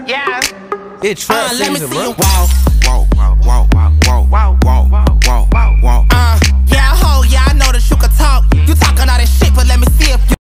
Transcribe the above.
Yeah. It's trap Let me season, see bro. you walk.